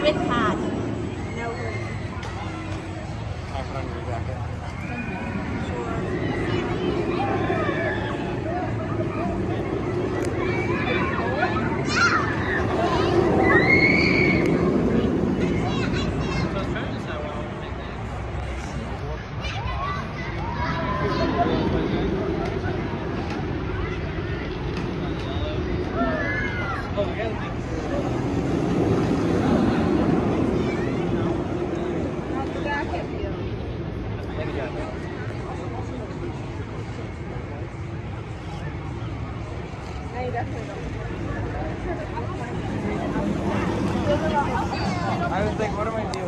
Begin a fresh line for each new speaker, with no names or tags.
with pad.
No hoodie.
I put on your jacket. I was like, what am I doing?